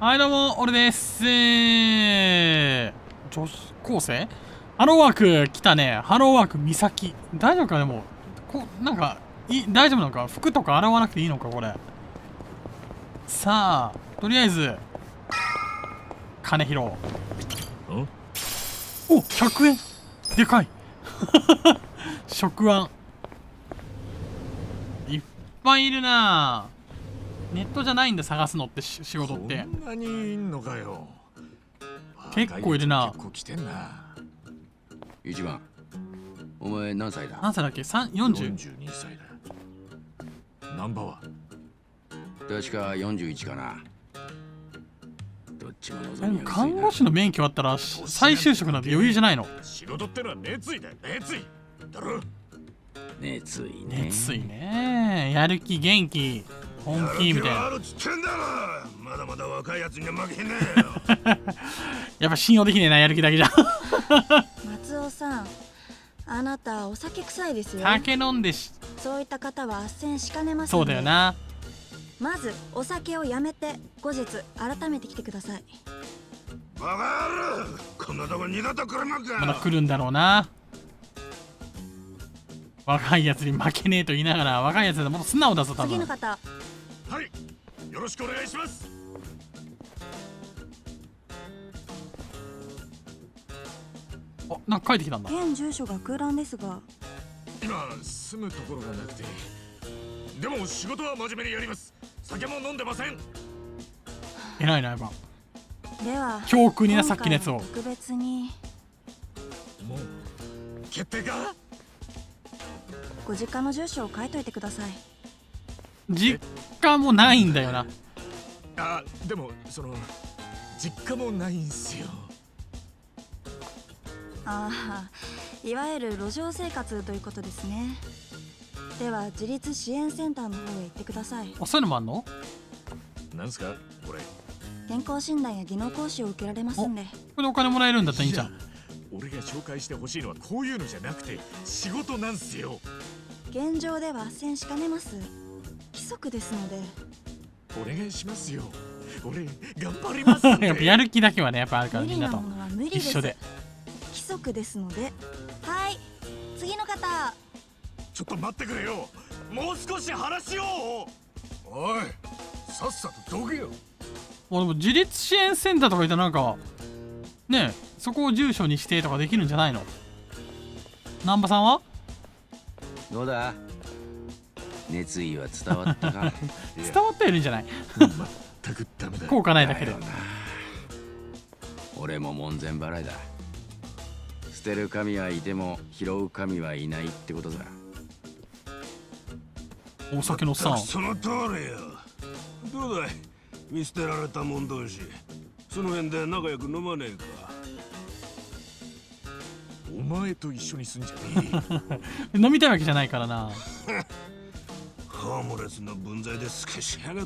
はい、どうも、俺です。女子高生ハローワーク来たね。ハローワーク美咲。大丈夫かでも、なんか、大丈夫なのか服とか洗わなくていいのかこれ。さあ、とりあえず、金拾おう。お、100円でかい食案。いっぱいいるなぁ。ネットじゃないんだ探すのって仕事って。 こんなにいんのかよ。 結構いるな。 結構来てんな。 一番。お前何歳だ？ 何歳だっけ？40？ 42歳だ。ナンバーは確か41かな。どっちも望みやすいな。 でも看護師の免許あったら再就職なんて余裕じゃないの？ 仕事ってのは熱意だよ。熱意だろ。 熱意ね。 熱意ね。やる気元気本気みたいな。 まだまだ若いやつには負けねえよやっぱ信用できねえな、やる気だけじゃ松尾さん、あなたお酒臭いですよ。 酒飲んでそういった方は斡旋しかねます。 そうだよな。 まずお酒をやめて後日改めて来てください。 バカ野郎、こんなとこ二度と来るのか。 まだ来るんだろうな。若いやつに負けねえと言いながら、若いやつだともっと素直だぞ多分。 次の方。 はい、よろしくお願いします。 あ、なんか書いてきたんだ。 現住所が空欄ですが、 今住むところがなくて。でも仕事は真面目にやります。酒も飲んでません。 偉いなやっぱ。 では教訓にな、さっきのやつを。 特別にもう決定か。 ご実家の住所を書いといてください。 実家もないんだよな。 あ、でもその実家もないんすよ。 ああ、いわゆる路上生活ということですね。では自立支援センターの方へ行ってください。 あ、そういうのもあんの？ なんすかこれ。 健康診断や技能講師を受けられますんで。 これでお金もらえるんだったらいいじゃん。 俺が紹介してほしいのはこういうのじゃなくて仕事なんすよ。 現状では斡旋しかねます。規則ですので。 お願いしますよ。俺頑張りますんでやっぱやる気だけはね、やっぱあるから無みんなと理なものは無理です。 一緒で。 規則ですので。はい、次の方。 ちょっと待ってくれよ。もう少し話を。おい、さっさとどけよ。 でも自立支援センターとかいたらなんかねえ、そこを住所に指定とかできるんじゃないの？南波さんはどうだ？熱意は伝わったか？ 伝わってはいるんじゃない？ 全くダメだ。 効果ないだけで。 俺も門前払いだ。捨てる神はいても拾う神はいないってことだ。 お酒のさん。 その通りよ。どうだい、見捨てられた者同士、その辺で仲良く飲まねえか。 お前と一緒に住んじゃねえ。 飲みたいわけじゃないからな。 ホームレスの分際で透けしやがって。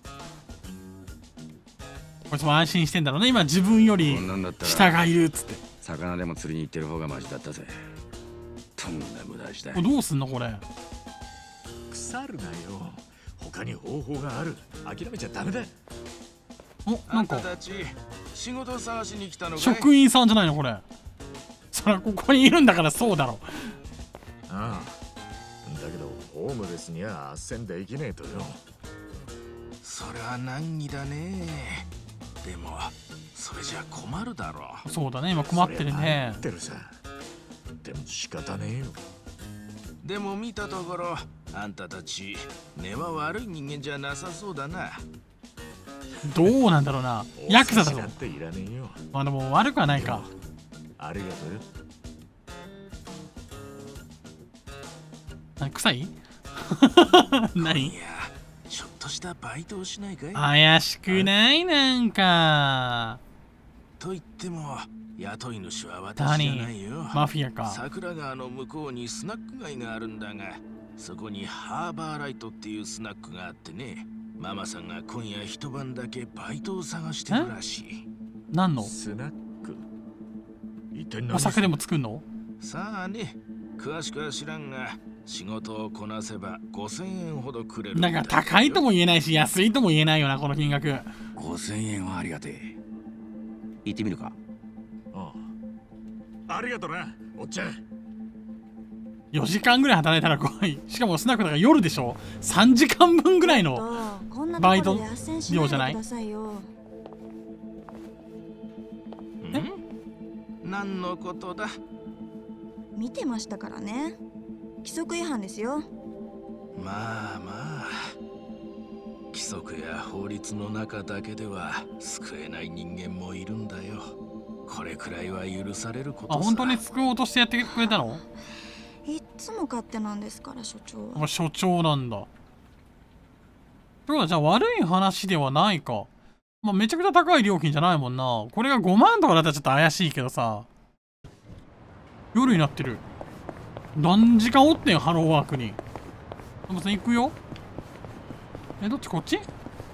こいつも安心してんだろうね。今自分よりこんなんだったら下がいるっつって。 魚でも釣りに行ってる方がマシだったぜ。とんだ無駄した。 どうすんのこれ。 腐るなよ。他に方法がある。諦めちゃダメだ。 お、なんかあんたたち仕事探しに来たのかい？ 職員さんじゃないのこれ。そりゃここにいるんだからそうだろ。 ああ、だけどホームレスには斡旋できねえとよ。 それは難儀だね。でもそれじゃ困るだろう。 そうだね、今困ってるね。 ってるさ。でも仕方ねえよ。 でも見たところあんたたち根は悪い人間じゃなさそうだな。 どうなんだろうな。ヤクザだぞ。 っていらねえよ。 まあでも悪くはないか。 ありがとうよ。 臭い何？ いや、ちょっとしたバイトをしないかい？ 怪しくないなんか。 と言っても雇い主は私じゃないよ。 マフィアか。 桜川の向こうにスナック街があるんだが、そこにハーバーライトっていうスナックがあってね。ママさんが今夜一晩だけバイトを探してるらしい。 何の？ スナック。一体何？ お酒でも作んの？ さあね、詳しくは知らんが、 仕事をこなせば5000円ほどくれる。 なんか高いとも言えないし安いとも言えないよなこの金額。 5000円はありがてえ。行ってみるか。 ありがとなおっちゃん。 4時間ぐらい働いたら怖い。しかもスナックだから夜でしょ。3時間分ぐらいのバイト量じゃない？ 何のことだ？ 見てましたからね。規則違反ですよ。 まあまあ、規則や法律の中だけでは救えない人間もいるんだよ。これくらいは許されることさ。 あ、本当に救おうとしてやってくれたの？ いっつも勝手なんですから所長は。 所長なんだ。ってことはじゃあ悪い話ではないか。まあ、めちゃくちゃ高い料金じゃないもんな。これが5万とかだったらちょっと怪しいけどさ。夜になってる。何時間おってんハローワークに。でもさん行くよ。どっちこっち？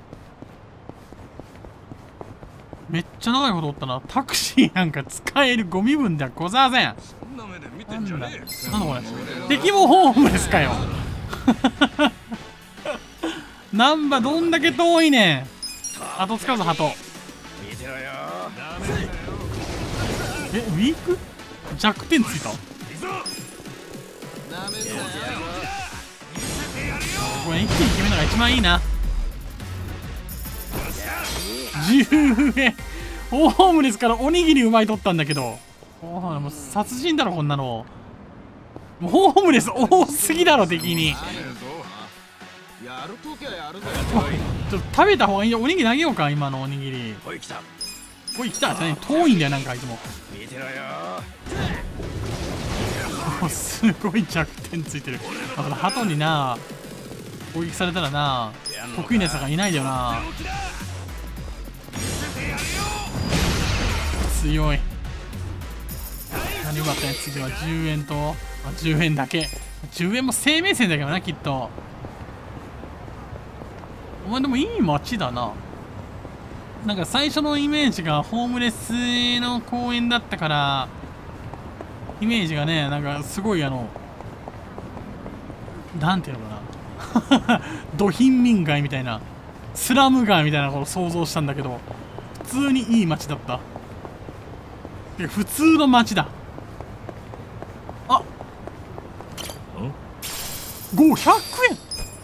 めっちゃ長いことおったな。タクシーなんか使えるゴミ分ではございません。なんだこれ。敵もホームレスかよ。なんばどんだけ遠いねん。後つかず鳩。ウィーク弱点ついた。これ一気に決めるのが一番いいな。10円。ホームレスからおにぎり奪い取ったんだけど。もう殺人だろこんなの。もうホームレス多すぎだろ敵に。ちょっと食べた方がいいよ。おにぎり投げようか今のおにぎり。おい来た。おい来た。遠いんだよなんかいつも。見てろよ。すごい弱点ついてる。だから鳩にな攻撃されたらな得意なやつがいないんだよな。強い。何よかったね。次は10円と10円だけ。10円も生命線だけどなきっと。お前でもいい街だな。なんか最初のイメージがホームレスの公園だったからイメージがねなんかすごいなんていうのかなド貧民街みたいなスラム街みたいなことを想像したんだけど普通にいい街だった。普通の街だ。あ500円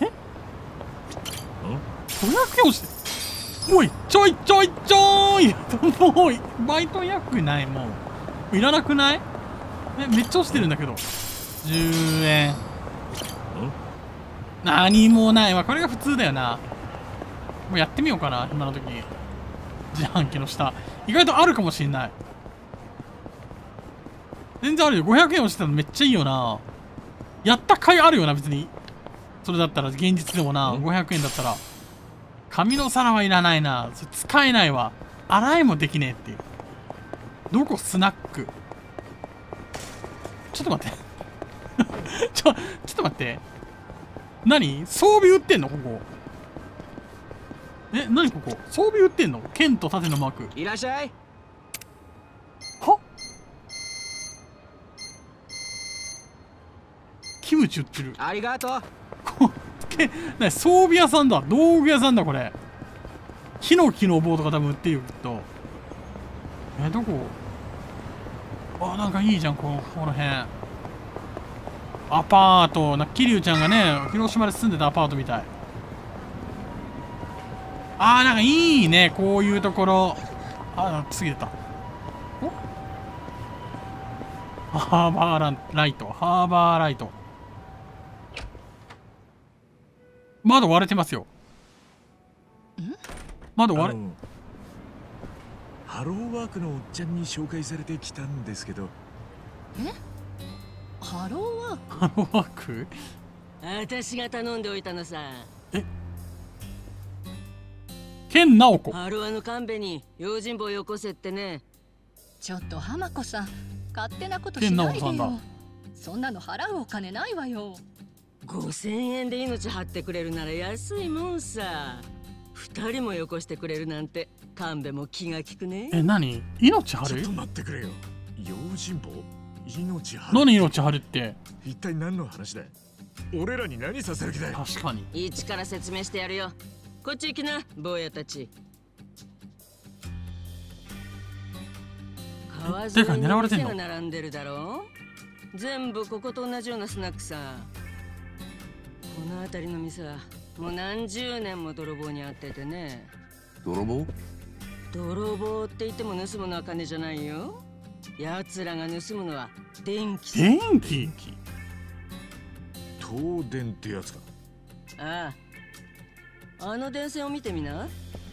500円落ちて。おいちょいちょいちょいもうバイト役ない。もういらなくない？めっちゃ落ちてるんだけど。10円何もない。まあこれが普通だよな。もうやってみようかな今の時。自販機の下意外とあるかもしんない。全然あるよ。500円落ちたのめっちゃいいよな。やった甲斐あるよな別に。それだったら現実でもな、500円だったら紙の皿はいらないな。それ使えないわ。洗いもできねえっていう。どこスナック。ちょっと待ってちょっと待って。何装備売ってんのここ。何ここ装備売ってんの。剣と盾のマーク。 いらっしゃい。 はキムチ売ってる。 ありがとう。 装備屋さんだ。道具屋さんだこれ。ヒノキの棒とか多分売ってるよきっと。どこ。なんかいいじゃんこの辺。アパートな。桐生ちゃんがね広島で住んでたアパートみたい。なんかいいねこういうところ。次出た。ハーバーライト。ハーバーライト。窓割れてますよ。窓割れ。 ハローワークのおっちゃんに紹介されてきたんですけど。 ハローワーク？ ハローワーク？ 私が頼んでおいたのさ。 健直子。 ハロワの神戸に用心棒よこせってね。 ちょっと浜子さん、勝手なことしないでよ。そんなの払うお金ないわよ。 5000円で命張ってくれるなら安いもんさ。2人もよこしてくれるなんて神戸も気が利くね。 何命張る？ ちょっと待ってくれよ。用心棒？命張る？ 何命張るって。 一体何の話だ？ 俺らに何させる気だよ。 確かに。 一から説明してやるよ。こっち行きな、坊やたち。川沿いに店が並んでるだろ。全部ここと同じようなスナックさ。この辺りの店はもう何十年も泥棒に遭っててね。 泥棒？ 泥棒って言っても盗むのは金じゃないよ。奴らが盗むのは電気。 電気？ 東電ってやつか。 ああ、あの電線を見てみな。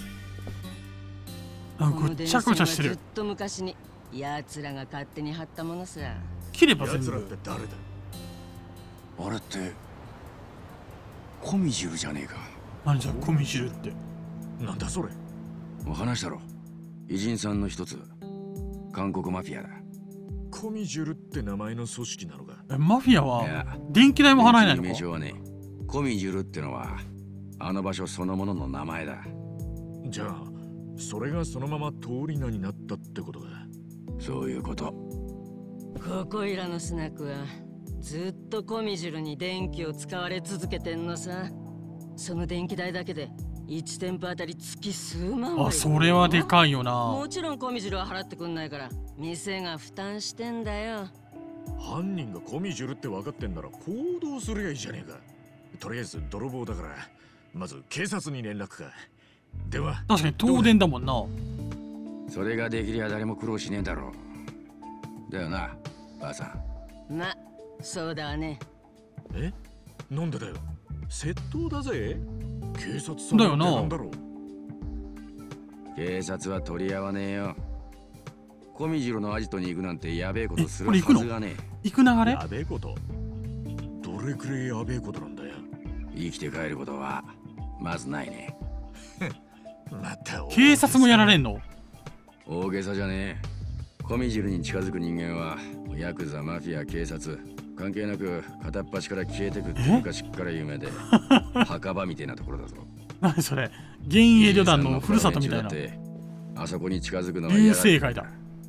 あ、ごっちゃごちゃしてる。 ずっと昔に奴らが勝手に貼ったものさ。 切れば全部。 奴らって誰だ？ あれってコミジュルじゃねえか。 何じゃコミジュルって。 なんだそれ。 お話だろ。偉人さんの一つ、韓国マフィアだ。 コミジュルって名前の組織なのか。 マフィアは電気代も払えないのか。 名称はね、コミジュルってのはあの場所そのものの名前だ。 じゃあそれがそのまま通り名になったってことだ。 そういうこと。 ここいらのスナックはずっとコミジュルに電気を使われ続けてんのさ。その電気代だけで1店舗あたり月数万は。 あ、それはでかいよな。 もちろんコミジュルは払ってくんないから店が負担してんだよ。 犯人がコミジュルって分かってんなら行動すりゃいいじゃねえか。とりあえず泥棒だからまず警察に連絡か。では確かに東電だもんな。 それができりゃ誰も苦労しねえだろう。だよな、ばあさん。ま、そうだわね。 え、なんでだよ。窃盗だぜ。警察さんだよな。なんだろう。 警察は取り合わねえよ。コミジュルのアジトに行くなんてやべえことするはずがねえ。 行く流れ？ やべえこと？どれくらいやべえことなんだよ。 生きて帰ることはまずないね。 また警察もやられんの？ 大げさじゃねえ。コミジュルに近づく人間はヤクザ、マフィア、警察関係なく片っ端から消えてくって昔から有名で墓場みたいなところだぞ。 何それ、幻影旅団のふるさとみたいな。 あそこに近づくのは流星街だ。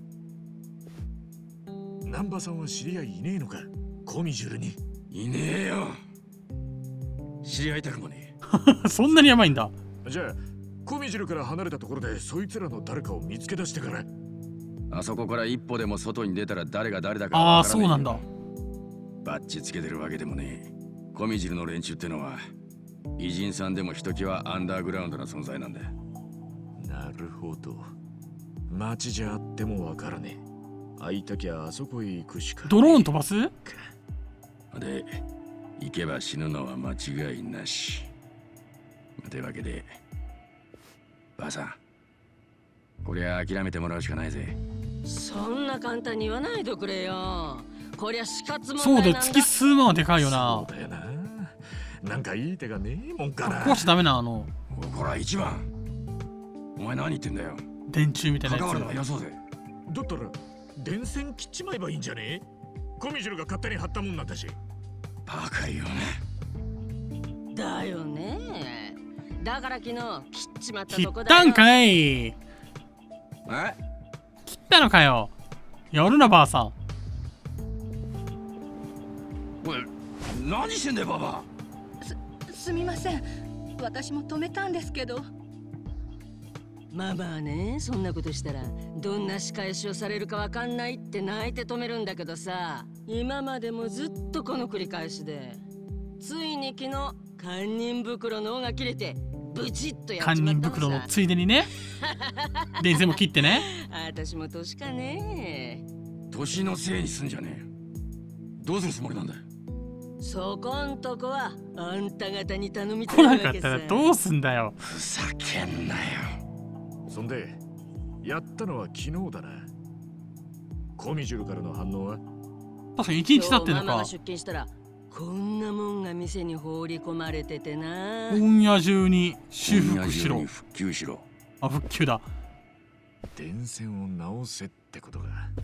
南波さんは知り合いいねえのか、コミジュルに。 いねえよ。知り合いたくもねえ。そんなにやばいんだ。 じゃあコミジュルから離れたところでそいつらの誰かを見つけ出してから。 あそこから一歩でも外に出たら誰が誰だかわからない。 あ、そうなんだ。 バッチつけてるわけでもねえ。コミジルの連中ってのは偉人さんでもひときわアンダーグラウンドな存在なんだ。 なるほど。街じゃあってもわからねえ。会いたきゃあそこへ行くしか。 ドローン飛ばす？ で、行けば死ぬのは間違いなし。というわけで、ばあさん、こりゃ諦めてもらうしかないぜ。 そんな簡単に言わないでくれよ。こりゃ死活問題そうで、 なんだ。 月数万はでかいよな。 そうだよな。なんかいい手がねえもんかな。 こうしちゃダメなの。 ほら一番。お前何言ってんだよ。 電柱みたいなやつ。 関わるのはよそうぜ。 だったら電線切っちまえばいいんじゃねえ？コミジュルが勝手に貼ったもんなんだし。 バカよね。 だよね。だから昨日切っちまった切とこだよ。 ったんかい。 え？ 切ったのかよ。やるなばあさん。 おい、何してんだよババ。 すみません。私も止めたんですけど。 ママはね、そんなことしたらどんな仕返しをされるかわかんないって泣いて止めるんだけどさ、今までもずっとこの繰り返しで、ついに昨日堪忍袋の尾が切れてブチッとやっ堪ちまったのさ。 忍袋のついでにね。電線も切ってね。 私も年かね。 年のせいにすんじゃねえ。どうするつもりなんだよ。 そこんとこはあんた方に頼みた来いなかったわけさ。 らどうすんだよ。 ふざけんなよ。 そんでやったのは昨日だな。コミジュルからの反応は？ 確かに1日経ってんのか。 ママが出勤したらこんなもんが店に放り込まれててな。 今夜中に修復しろ。 復旧しろ。 あ、復旧だ。 電線を直せってことか。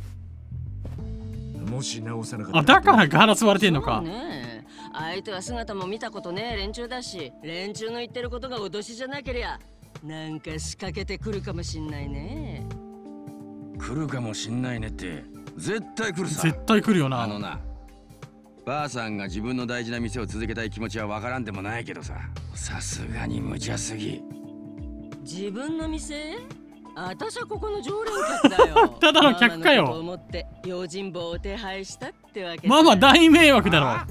もし直さなかったら。 あ、だからガラス割れてんのか。 そうね。相手は姿も見たことねえ連中だし、連中の言ってることが脅しじゃなけりゃなんか仕掛けてくるかもしんないね。 来るかもしんないねって絶対来るさ。 絶対来るよな。 あのな、 ばあさんが自分の大事な店を続けたい気持ちはわからんでもないけどさ、さすがに無茶すぎ。 自分の店？私はここの常連客だよ。 ただの客かよ。 ママのことを思って用心棒を手配したってわけ。 ママ大迷惑だろ。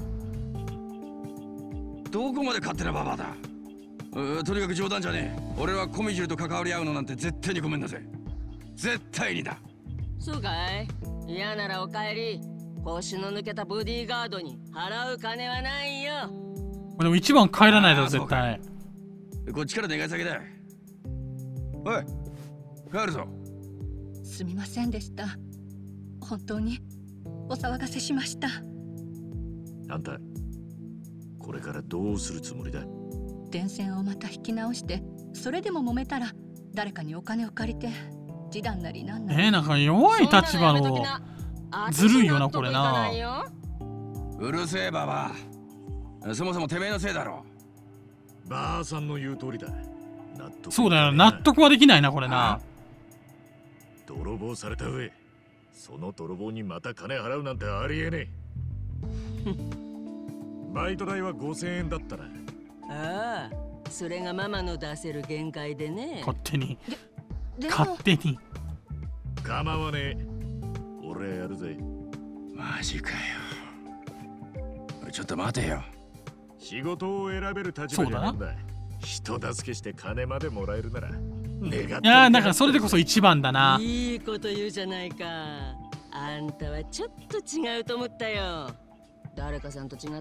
どこまで勝手なババアだ。とにかく冗談じゃねえ。俺はコミジルと関わり合うのなんて絶対にごめんなさい。絶対にだ。 そうかい？嫌ならお帰り。腰の抜けたボディーガードに払う金はないよ。 でも一番帰らないだろ絶対。 こっちから願い下げだ。おい、帰るぞ。 すみませんでした。本当にお騒がせしました。 あんたこれからどうするつもりだ？ 電線をまた引き直して、それでも揉めたら誰かにお金を借りて示談なりなんなり。 なんか弱い立場のずるいよなこれな。 うるせえババア。そもそもてめえのせいだろ。 ばあさんの言う通りだ。 そうだよ、納得はできないなこれな。 泥棒された上、その泥棒にまた金払うなんてありえねえ。バイト代は5000円だったな。 ああ、それがママの出せる限界でね。 勝手にで勝手に。 構わねえ、俺やるぜ。 マジかよ。ちょっと待てよ。 仕事を選べる立場じゃないんだ。人助けして金までもらえるなら願って。 いやだからそれでこそ一番だな。 いいこと言うじゃないか。あんたはちょっと違うと思ったよ。誰かさんと違って。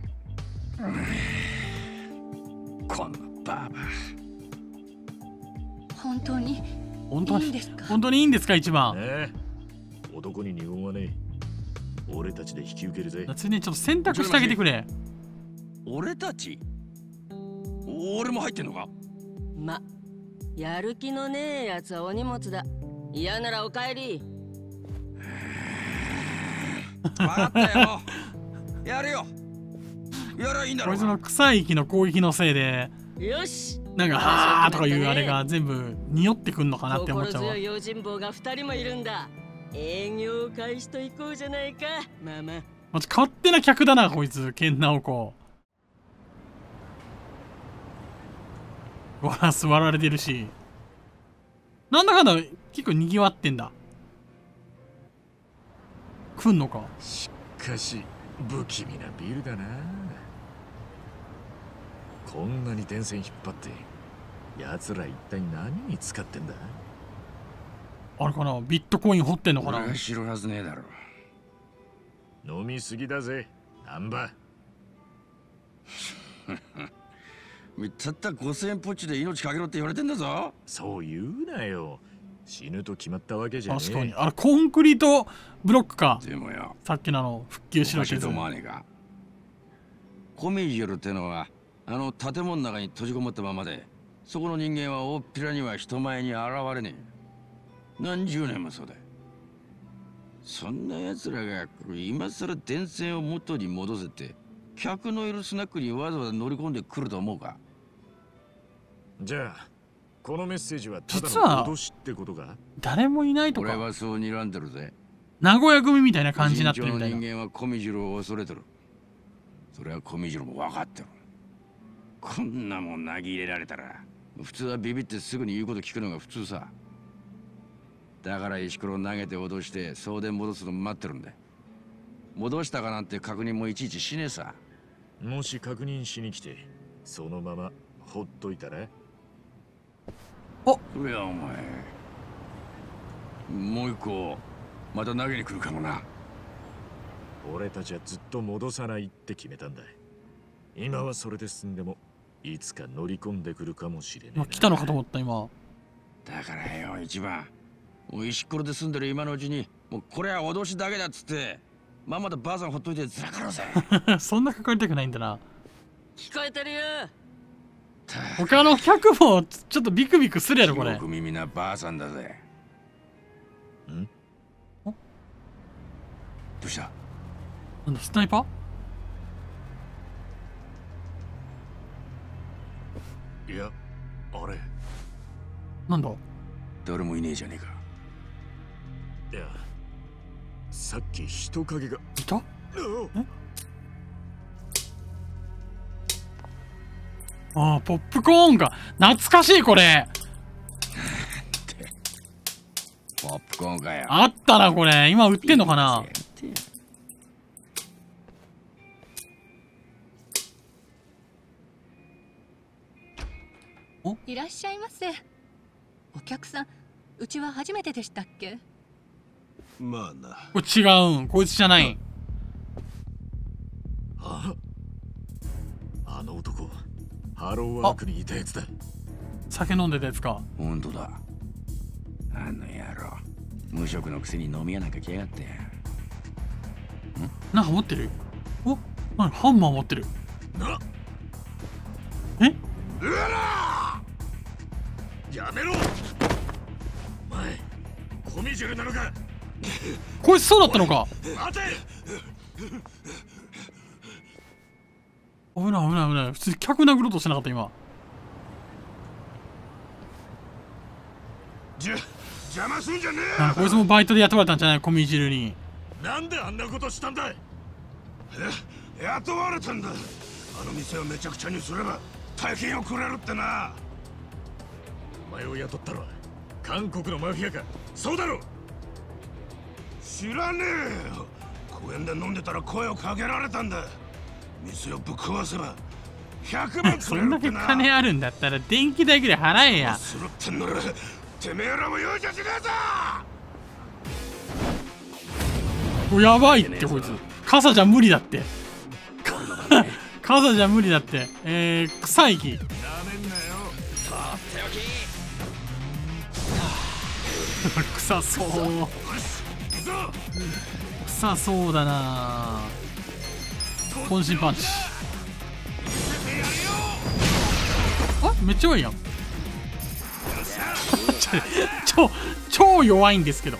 このババア。 本当に本当にいいんですか？ 本当にいいんですか一番。 男に二言はねえ。俺たちで引き受けるぜ。 ついにちょっと選択してあげてくれ。 俺たち？俺も入ってんのか？ ま、やる気のねえやつはお荷物だ。嫌ならお帰り。 分かったよ。やるよ。やりゃいいんだろう。 こいつの臭い息の攻撃のせいでよし。 なんかはーとかいうあれが全部匂ってくんのかなって思っちゃうわ。 心強い用心棒が2人もいるんだ。営業開始と行こうじゃないかママ。 マジ勝手な客だなこいつ。ケンナオコわら座られてるし、なんだかんだ結構賑わってんだ。来んのか。 しかし不気味なビルだな。こんなに電線引っ張って奴ら一体何に使ってんだ？ あれかな、ビットコイン掘ってんのかな。 俺が知るはずねえだろ。 飲みすぎだぜ難波。 たった5000円ポッチで命かけろって言われてんだぞ。 そう言うなよ。死ぬと決まったわけじゃねえ。 確かにあれコンクリートブロックか。 でもよ、 さっきの復旧しろってやつ。 と思わねえか。コミジュルってのはあの建物の中に閉じこもったままで、そこの人間は大っぴらには人前に現れねえ。何十年もそうだ。そんな奴らが今さら電線を元に戻せて客のいるスナックにわざわざ乗り込んでくると思うか？ じゃあこのメッセージはただ実はの脅しってことか？ 誰もいないと俺かはそう睨んでるぜ。 名古屋組みたいな感じになってるみたいな。 人間はコミジュルを恐れてる。それはコミジュルも分かってる。こんなもん投げ入れられたら普通はビビってすぐに言うこと聞くのが普通さ。だから石ころ投げて脅して送電戻すの待ってるんだ。戻したかなんて確認もいちいちしねえさ。 もし確認しに来てそのままほっといたら。 おいやお前もう一個また投げに来るかもな。 俺たちはずっと戻さないって決めたんだ。今はそれで済んでもいつか乗り込んでくるかもしれない。 来たのかと思った今。 だからよ一番もう石ころで住んでる今のうちにもうこれは脅しだけだっつってママとばあさんほっといてずらかろうぜ。 そんな関わりたくないんだな。 聞こえてるよ。 他の客もちょっとビクビクするやろこれ。 よく耳なばあさんだぜ。 ん？ どうした？ なんだスナイパー？いやあれなんだ。 誰もいねえじゃねえか。 いやさっき人影がいた？ ああ、ポップコーンか。懐かしい、これ。 ポップコーンかよ。 あったな、これ。今売ってんのかな。 いらっしゃいませ。お客さん、うちは初めてでしたっけ？ まあな。 これ違うん。こいつじゃない。 あの男、ハローワークにいたやつだ。 酒飲んでたやつか。 ほんとだ。あの野郎、無職のくせに飲み屋なんか来やがって。 なんか持ってる？お、何ハンマー持ってる。 な、 え？ うわら！やめろ！お前、コミジュルなのか？ こいつそうだったのか。 待て！ 危ない危ない危ない。普通に客殴ろうとしてなかった今。 邪魔すんじゃねえ！ なんかこいつもバイトで雇われたんじゃない？コミジルに。 なんであんなことしたんだい？ 雇われたんだ。あの店をめちゃくちゃにすれば大金をくれるってな。 お前を雇ったのは韓国のマフィアか？そうだろ？ 知らねえよ。公園で飲んでたら声をかけられたんだ。店をぶっ壊せば100万くそんだけれるってな。 金あるんだったら電気代ぐらい払えや。 するってんならてめえらも容赦しねえぞ。 お、やばいってこいつ。傘じゃ無理だって。傘じゃ無理だって。臭い木。 なめんなよ。 臭そう。臭そうだな。渾身パンチ。あ、めっちゃ弱いやん。超弱いんですけど。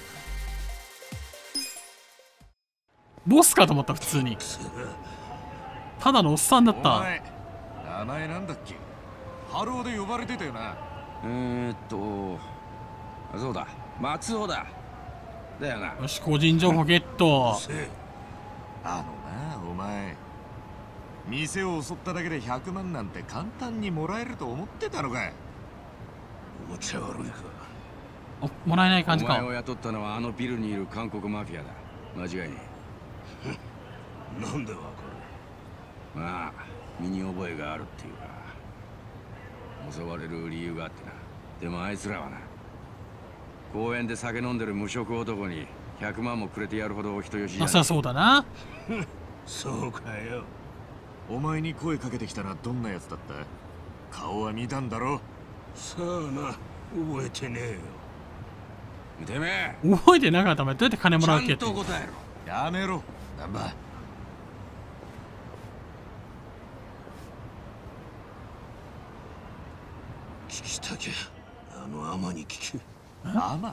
ボスかと思った。普通にただのおっさんだった。 名前なんだっけ？ハローで呼ばれてたよな。 そうだ、松尾だ。だよな。 よし、個人情報ゲット。 あのな、お前店を襲っただけで100万なんて簡単にもらえると思ってたのか？ おもちゃ悪いか。 もらえない感じか。 お前を雇ったのはあのビルにいる韓国マフィアだ。間違いねえ。なんでわかる？まあ身に覚えがあるっていうか、襲われる理由があってな。でもあいつらはな、公園で酒飲んでる無職男に100万もくれてやるほどお人よしじゃない。 そうだな。 そうかよ。 お前に声かけてきたのはどんなやつだった？顔は見たんだろ？ さあな、覚えてねえよ。 てめえ覚えてなかったらどうやって金もらうっけって。 ちゃんと答えろ。 やめろ、なんば。 聞きたきゃあのアマに聞け。 アマ？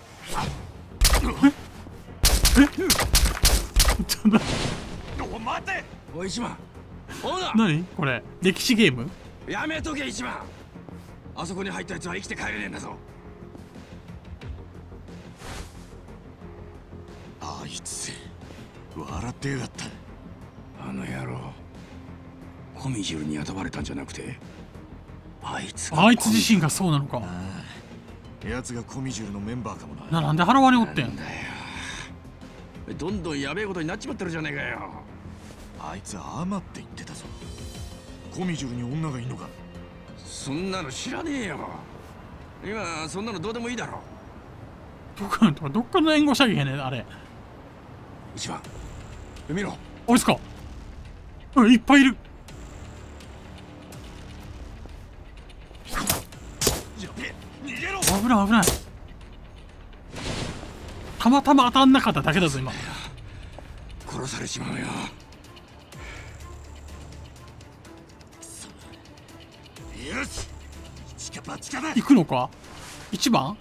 ちょっと待て！ おい一番。 何これ？歴史ゲーム？ やめとけ一番。あそこに入ったやつは生きて帰れねえんだぞ。 あいつ笑ってやがった。 あの野郎、コミジュルに雇われたんじゃなくて、あいつ自身がそうなのか。 奴がコミジュルのメンバーかもな。 なんで払われおってんだよ。 どんどんやべえことになっちまってるじゃねえかよ。 あいつアマって言ってたぞ。コミジュルに女がいんのか？ そんなの知らねえよ。今そんなのどうでもいいだろ。 どっかの援護射撃やねあれ。 一番見ろ。 おいっすか。いっぱいいる。危ない危ない。たまたま当たんなかっただけだぞ今。 殺されちまうよ。 よし、一か八かだ。 行くのか1番。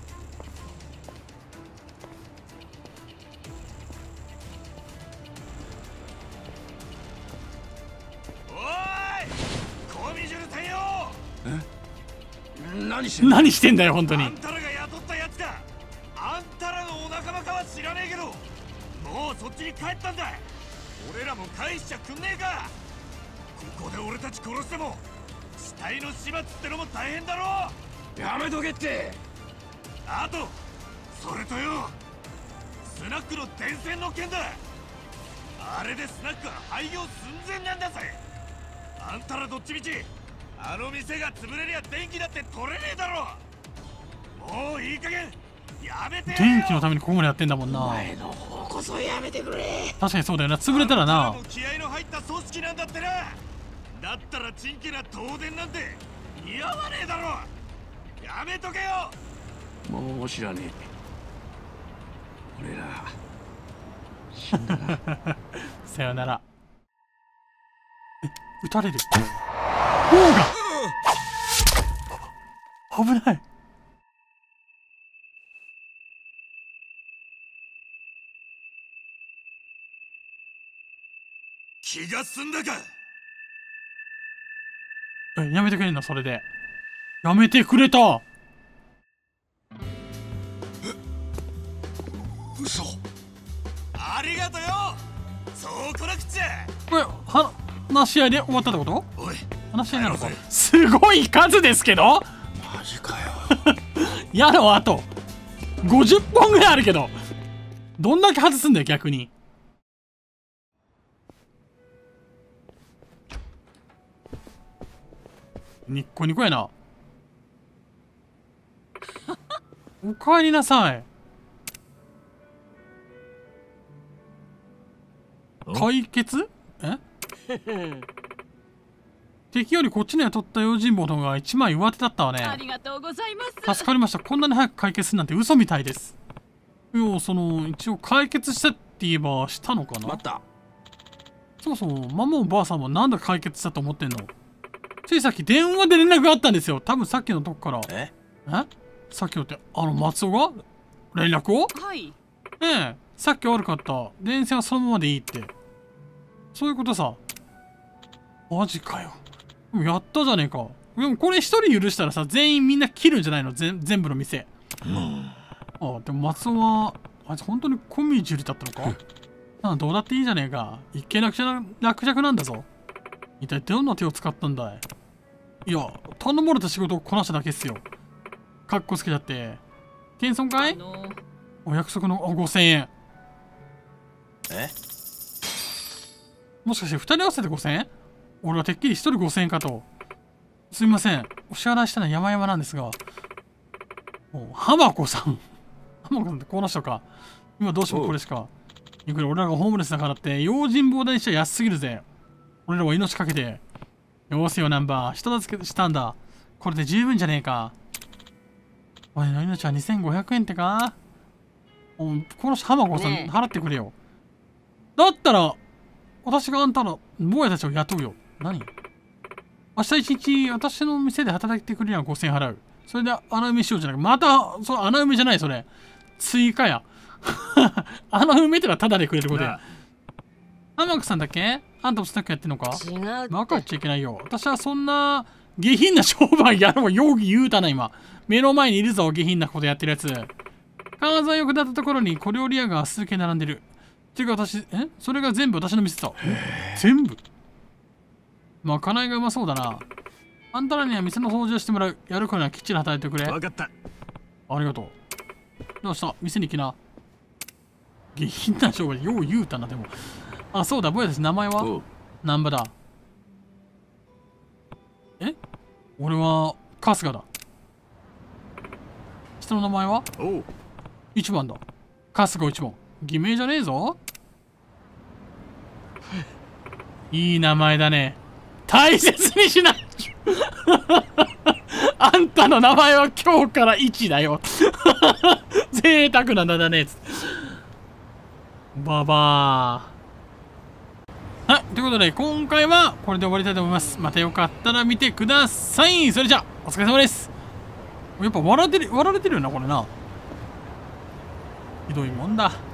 何してんだよ本当に。 あんたらが雇ったやつか。あんたらのお仲間かは知らねえけど、もうそっちに帰ったんだ。俺らも返しちゃくんねえか。ここで俺たち殺しても死体の始末ってのも大変だろ。 やめとけって。 あとそれとよ、スナックの電線の件だ。あれでスナックは廃業寸前なんだぜ。あんたらどっちみちあの店が潰れりゃ電気だって取れねえだろ。もういい加減やめてよ。 電気のためにここまでやってんだもんな。 お前の方こそやめてくれ。 確かにそうだよな、潰れたらな。 気合の入った組織なんだってな。だったらチンケな東電なんて似合わねえだろ。やめとけよ。 もう知らねえ。俺ら死んだな。 さよなら。撃たれる。王が危ない。 気が済んだか。 やめてくれんのそれで。やめてくれた。 嘘。ありがとよ。そうこなくっちゃ。 これ話し合いで終わったってこと？ おい、 話し合いなのか。すごい数ですけど。 マジかよ。 やろ、あと50本ぐらいあるけど、どんだけ外すんだよ逆に。ニッコニコやな。おかえりなさい。解決？え？敵よりこっちには取った用心棒の方が1枚上手だったわね。 ありがとうございます。 助かりました。こんなに早く解決するなんて嘘みたいです。いや、一応解決したって言えばしたのかな。 待った。 そもそもママもばあさんもなんで解決したと思ってんの？ついさっき電話で連絡があったんですよ。多分さっきのとこから。さっきのって松尾が連絡を？ はい。 さっき悪かった。電線はそのままでいいって。そういうことさ。マジかよ。やったじゃねえか。でもこれ一人許したらさ、全員みんな切るんじゃないの？全部の店。でも松尾は、あいつ本当にコミュジュリだったのか？どうだっていいじゃねえか。一見落着なんだぞ。一体どんな手を使ったんだい？いや、頼まれた仕事をこなしただけっすよ。かっこつけちゃって。謙遜かい？お約束の5000円。もしかして2人合わせて5000円？俺はてっきり1人5000円かと。すみません。お支払いしたのは山々なんですが。浜子さん。浜子さんってこの人か。今どうしてもこれしか。いくら俺らがホームレスだからって用心棒代にしちゃ安すぎるぜ。俺らは命かけて。よせよナンバー。人助けしたんだ。これで十分じゃねえか。俺の命は2500円ってか？この人浜子さん払ってくれよ。だったら、私があんたら、坊やたちを雇うよ。何？明日一日、私の店で働いてくれりゃ5000円払う。それで穴埋めしようじゃなくて、また、穴埋めじゃない、それ。追加や。穴埋めってのはタダでくれることや。浜子さんだっけ？あんたもスナックやってんのか？ 違う。 分かっちゃいけないよ。私はそんな、下品な商売やろう。容疑言うたな、今。目の前にいるぞ、下品なことやってるやつ。川沿いを下ったところに小料理屋が数軒並んでる。ていうか私、それが全部私の店さ。全部？まかないがうまそうだな。あんたらには店の掃除をしてもらう。やるからにはきっちり働いてくれ。 分かった。 ありがとう。どうした？店に来な。下品な商売よう言うたな、でも。あ、そうだ、ぼやたち名前は？難波だ。俺は、春日だ。人の名前は？一番だ。春日一番。偽名じゃねえぞ。いい名前だね。大切にしないあんたの名前は今日から1だよ贅沢な名だね。ババー。はい、ということで今回はこれで終わりたいと思います。またよかったら見てください。それじゃあお疲れ様です。やっぱ笑われてるよなこれな。ひどいもんだ。